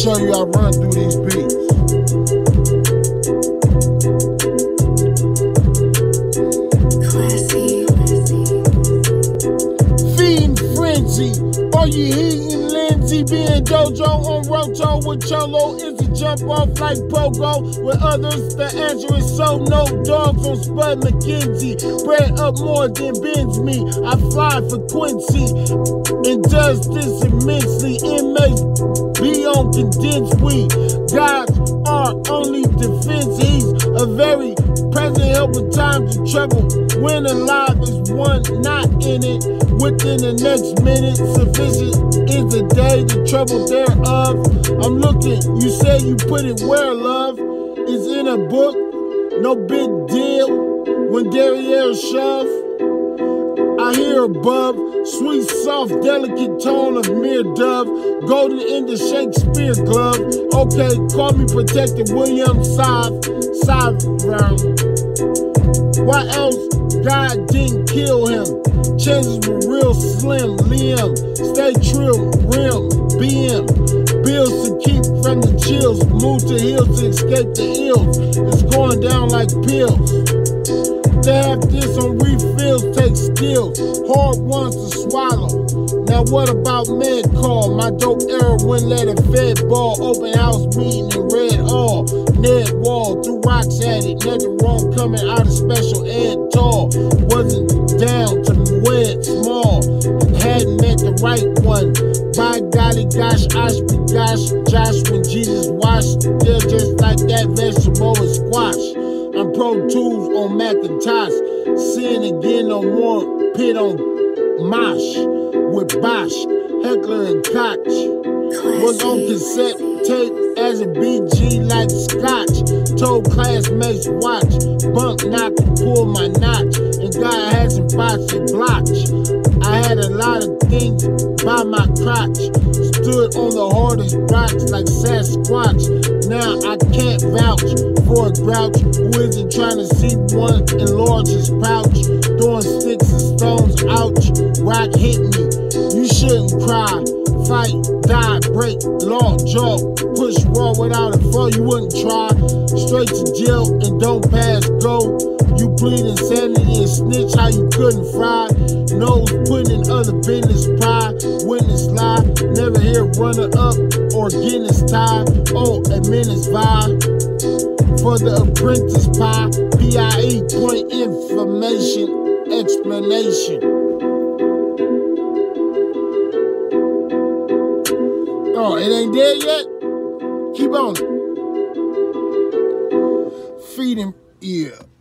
show you I run through these beats. Classy. Feeding frenzy. Are you heating Lindsay? Being dojo on roto with Cholo is a jump off like Pogo. With others, the answer is so. No dogs on Spud McKenzie. Bread up more than bends me. I fly for Quincy. Injustice immensely. Inmates be on condensed weed. God's our only defense. He's a very present help in times of trouble. When alive is one not in it. Within the next minute, sufficient is the day, the trouble thereof. I'm looking, you say you put it where, love? Is in a book, no big deal. When derriere shove, I hear above, sweet, soft, delicate tone of mere dove, golden in the Shakespeare glove. Okay, call me Protector William Round. Why else God didn't kill him? Chances were real slim, Liam. Stay trill, rim, BM. Bills to keep from the chills. Move to heels to escape the ills. It's going down like pills. To have this on refills takes skills. Hard ones to swallow. Now what about med call? My dope era wouldn't let a fed ball. Open house meeting in red all. Ned Wall threw rocks at it. Nothing wrong coming out of special ed tall. Wasn't down to wed small. Hadn't met the right one. By golly gosh, be gosh, Josh when Jesus washed. They're just like that vegetable and squash. I'm Pro Tools on Macintosh. Seeing again no more pit on Mosh. With Bosch, Heckler and Koch. Was on cassette tape as a BG like Scotch. Told classmates watch, bump, knock, and pull my notch. And God hasn't botched and blotched. I had a lot of things by my crotch. Stood on the hardest rocks like Sasquatch. Now I can't vouch for a grouch who isn't trying to see one enlarge his pouch. Throwing sticks and stones, ouch. Rock hit me. You shouldn't cry. Fight, die, break, law, jaw, push raw without a fall, you wouldn't try. Straight to jail and don't pass go. You plead insanity and snitch how you couldn't fry. Nose putting in other business pride. Witness lie, never hear runner up or Guinness tie. Oh, a menace vibe for the apprentice pie. PIE, point information, explanation. Oh, it ain't dead yet? Keep on. Feed him, yeah.